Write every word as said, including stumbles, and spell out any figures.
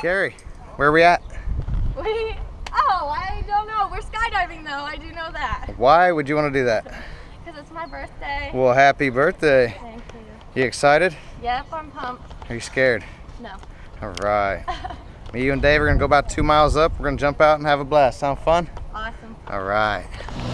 Carrie, where are we at? We, oh, I don't know. We're skydiving though, I do know that. Why would you want to do that? Because it's my birthday. Well, happy birthday. Thank you. You excited? Yep, I'm pumped. Are you scared? No. All right. Me, you, and Dave are going to go about two miles up. We're going to jump out and have a blast. Sound fun? Awesome. All right.